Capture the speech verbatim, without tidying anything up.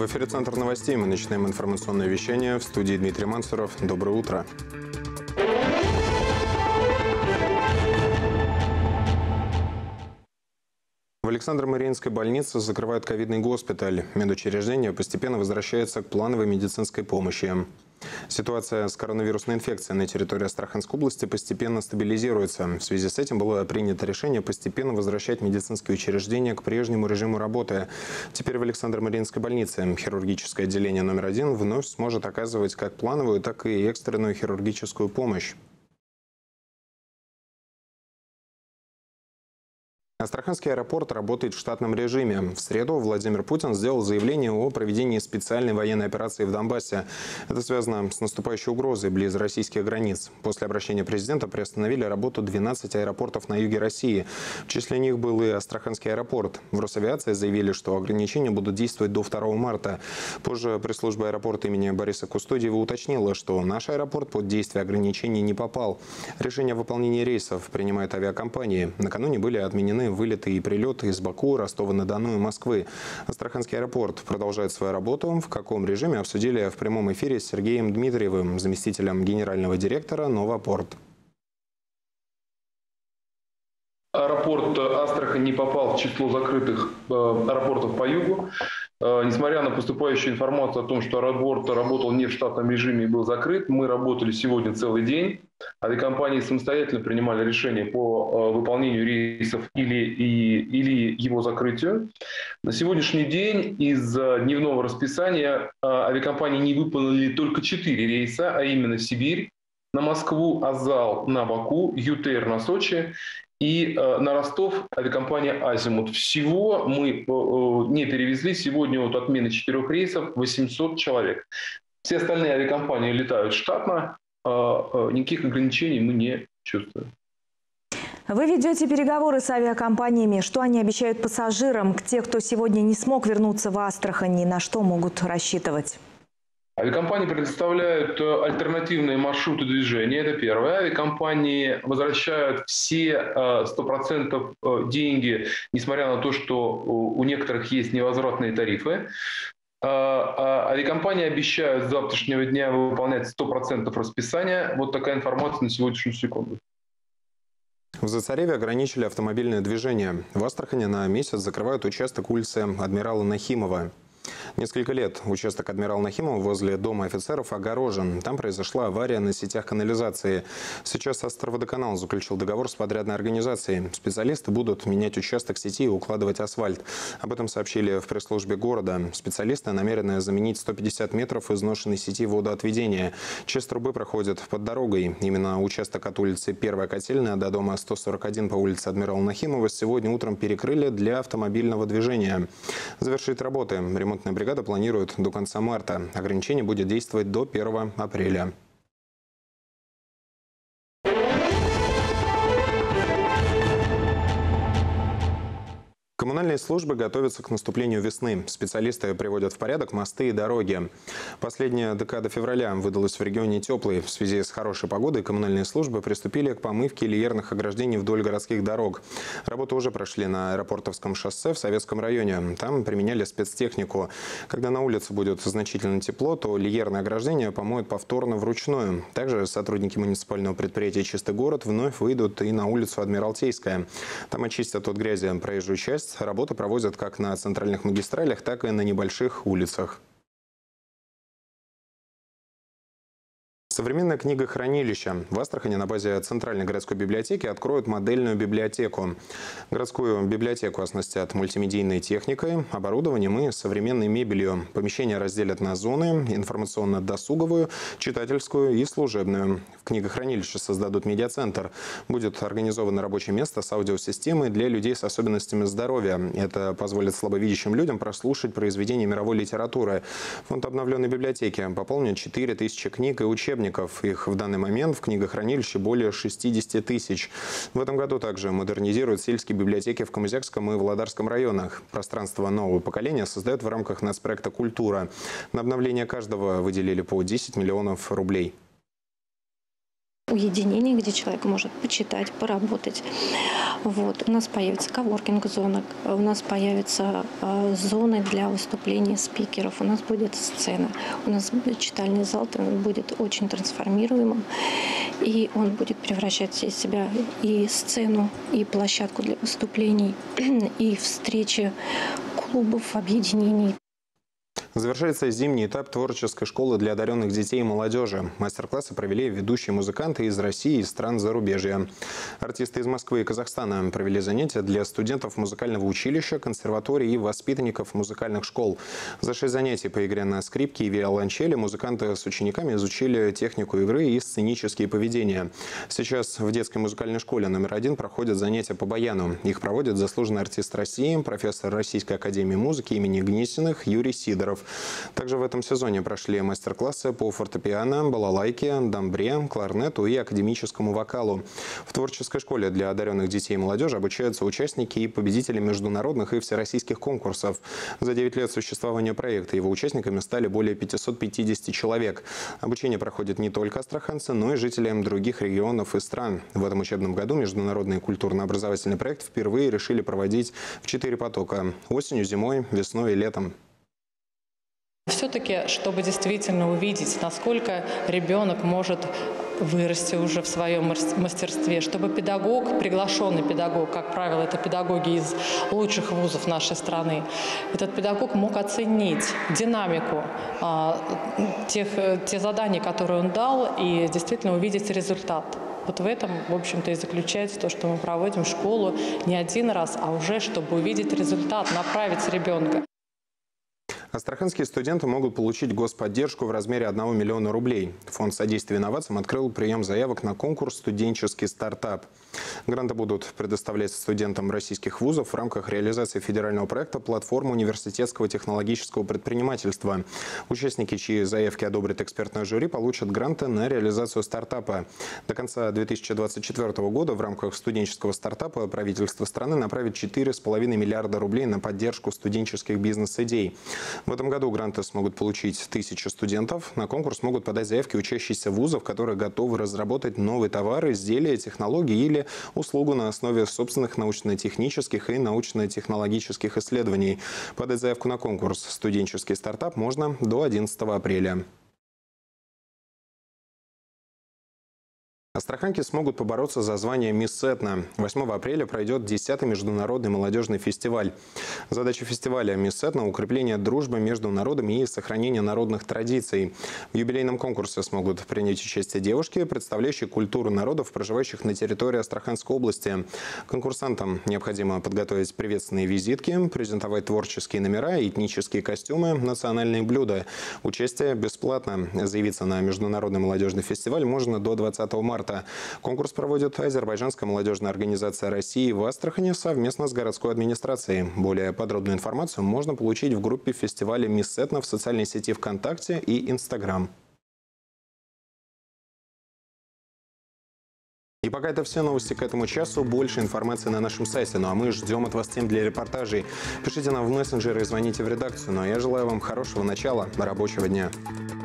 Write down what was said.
В эфире «Центр новостей». Мы начинаем информационное вещание. В студии Дмитрий Мансуров. Доброе утро. В Александро-Мариинской больнице закрывают ковидный госпиталь. Медучреждение постепенно возвращается к плановой медицинской помощи. Ситуация с коронавирусной инфекцией на территории Астраханской области постепенно стабилизируется. В связи с этим было принято решение постепенно возвращать медицинские учреждения к прежнему режиму работы. Теперь в Александро-Мариинской больнице хирургическое отделение номер один вновь сможет оказывать как плановую, так и экстренную хирургическую помощь. Астраханский аэропорт работает в штатном режиме. В среду Владимир Путин сделал заявление о проведении специальной военной операции в Донбассе. Это связано с наступающей угрозой близ российских границ. После обращения президента приостановили работу двенадцати аэропортов на юге России. В числе них был и Астраханский аэропорт. В Росавиации заявили, что ограничения будут действовать до второго марта. Позже пресс-служба аэропорта имени Бориса Кустодиева уточнила, что наш аэропорт под действие ограничений не попал. Решение о выполнении рейсов принимают авиакомпании. Накануне были отменены вылеты и прилеты из Баку, Ростова-на-Дону и Москвы. Астраханский аэропорт продолжает свою работу. В каком режиме обсудили в прямом эфире с Сергеем Дмитриевым, заместителем генерального директора «Новопорт». Аэропорт Астрахань не попал в число закрытых аэропортов по югу. Несмотря на поступающую информацию о том, что аэропорт работал не в штатном режиме и был закрыт, мы работали сегодня целый день. Авиакомпании самостоятельно принимали решение по выполнению рейсов или, и, или его закрытию. На сегодняшний день из дневного расписания авиакомпании не выполнили только четыре рейса, а именно Сибирь, на Москву, Азал на Баку, ЮТР на Сочи и э, на Ростов авиакомпания «Азимут». Всего мы э, не перевезли сегодня от отмены четырех рейсов восемьсот человек. Все остальные авиакомпании летают штатно, э, э, никаких ограничений мы не чувствуем. Вы ведете переговоры с авиакомпаниями. Что они обещают пассажирам? Те, кто сегодня не смог вернуться в Астрахань, на что могут рассчитывать? Авиакомпании предоставляют альтернативные маршруты движения, это первое. Авиакомпании возвращают все сто процентов деньги, несмотря на то, что у некоторых есть невозвратные тарифы. Авиакомпании обещают с завтрашнего дня выполнять сто процентов расписания. Вот такая информация на сегодняшнюю секунду. В Зацареве ограничили автомобильное движение. В Астрахани на месяц закрывают участок улицы Адмирала Нахимова. Несколько лет участок Адмирала Нахимова возле дома офицеров огорожен. Там произошла авария на сетях канализации. Сейчас Астроводоканал заключил договор с подрядной организацией. Специалисты будут менять участок сети и укладывать асфальт. Об этом сообщили в пресс-службе города. Специалисты намерены заменить сто пятьдесят метров изношенной сети водоотведения. Часть трубы проходит под дорогой. Именно участок от улицы Первая Котельная до дома сто сорок один по улице Адмирала Нахимова сегодня утром перекрыли для автомобильного движения. Завершить работы ремонтная бригада планирует до конца марта. Ограничение будет действовать до первого апреля. Коммунальные службы готовятся к наступлению весны. Специалисты приводят в порядок мосты и дороги. Последняя декада февраля выдалась в регионе теплой. В связи с хорошей погодой коммунальные службы приступили к помывке лиерных ограждений вдоль городских дорог. Работы уже прошли на Аэропортовском шоссе в Советском районе. Там применяли спецтехнику. Когда на улице будет значительно тепло, то лиерные ограждения помоют повторно вручную. Также сотрудники муниципального предприятия «Чистый город» вновь выйдут и на улицу Адмиралтейская. Там очистят от грязи проезжую часть. Работы проводят как на центральных магистралях, так и на небольших улицах. Современное книгохранилище. В Астрахани на базе Центральной городской библиотеки откроют модельную библиотеку. Городскую библиотеку оснастят мультимедийной техникой, оборудованием и современной мебелью. Помещения разделят на зоны: информационно-досуговую, читательскую и служебную. В книгохранилище создадут медиацентр. Будет организовано рабочее место с аудиосистемой для людей с особенностями здоровья. Это позволит слабовидящим людям прослушать произведения мировой литературы. Фонд обновленной библиотеки пополнит четыре тысячи книг и учебников. Их в данный момент в книгохранилище более шестидесяти тысяч. В этом году также модернизируют сельские библиотеки в Камызякском и Володарском районах. Пространство нового поколения создают в рамках нацпроекта «Культура». На обновление каждого выделили по десять миллионов рублей. уединение, где человек может почитать, поработать. Вот. У нас появится коворкинг-зона, у нас появятся э, зоны для выступлений спикеров, у нас будет сцена, у нас будет читальный зал, он будет очень трансформируемым, и он будет превращать из себя и сцену, и площадку для выступлений, и встречи клубов, объединений. Завершается зимний этап творческой школы для одаренных детей и молодежи. Мастер-классы провели ведущие музыканты из России и стран зарубежья. Артисты из Москвы и Казахстана провели занятия для студентов музыкального училища, консерватории и воспитанников музыкальных школ. За шесть занятий по игре на скрипке и виолончели музыканты с учениками изучили технику игры и сценические поведения. Сейчас в детской музыкальной школе номер один проходят занятия по баяну. Их проводит заслуженный артист России, профессор Российской академии музыки имени Гнесиных Юрий Сидоров. Также в этом сезоне прошли мастер-классы по фортепиано, балалайке, дамбре, кларнету и академическому вокалу. В творческой школе для одаренных детей и молодежи обучаются участники и победители международных и всероссийских конкурсов. За девять лет существования проекта его участниками стали более пятисот пятидесяти человек. Обучение проходит не только астраханцы, но и жителям других регионов и стран. В этом учебном году международный культурно-образовательный проект впервые решили проводить в четыре потока – осенью, зимой, весной и летом. Все-таки, чтобы действительно увидеть, насколько ребенок может вырасти уже в своем мастерстве, чтобы педагог, приглашенный педагог, как правило, это педагоги из лучших вузов нашей страны, этот педагог мог оценить динамику а, тех, те задания, которые он дал, и действительно увидеть результат. Вот в этом, в общем-то, и заключается то, что мы проводим школу не один раз, а уже, чтобы увидеть результат, направить ребенка. Астраханские студенты могут получить господдержку в размере одного миллиона рублей. Фонд содействия инновациям открыл прием заявок на конкурс «Студенческий стартап». Гранты будут предоставлять студентам российских вузов в рамках реализации федерального проекта «Платформа университетского технологического предпринимательства». Участники, чьи заявки одобрит экспертное жюри, получат гранты на реализацию стартапа. До конца две тысячи двадцать четвёртого года в рамках студенческого стартапа правительство страны направит четыре с половиной миллиарда рублей на поддержку студенческих бизнес-идей. В этом году гранты смогут получить тысячи студентов. На конкурс могут подать заявки учащиеся вузов, которые готовы разработать новые товары, изделия, технологии или услугу на основе собственных научно-технических и научно-технологических исследований. Подать заявку на конкурс «Студенческий стартап» можно до одиннадцатого апреля. Астраханки смогут побороться за звание «Мисс Этно». восьмого апреля пройдет десятый международный молодежный фестиваль. Задача фестиваля «Мисс Этно» – укрепление дружбы между народами и сохранение народных традиций. В юбилейном конкурсе смогут принять участие девушки, представляющие культуру народов, проживающих на территории Астраханской области. Конкурсантам необходимо подготовить приветственные визитки, презентовать творческие номера, этнические костюмы, национальные блюда. Участие бесплатно. Заявиться на международный молодежный фестиваль можно до двадцатого марта. Конкурс проводит Азербайджанская молодежная организация России в Астрахани совместно с городской администрацией. Более подробную информацию можно получить в группе фестиваля «Мисс Этно» в социальной сети ВКонтакте и Инстаграм. И пока это все новости к этому часу. Больше информации на нашем сайте. Ну а мы ждем от вас тем для репортажей. Пишите нам в мессенджеры и звоните в редакцию. Ну а я желаю вам хорошего начала рабочего дня.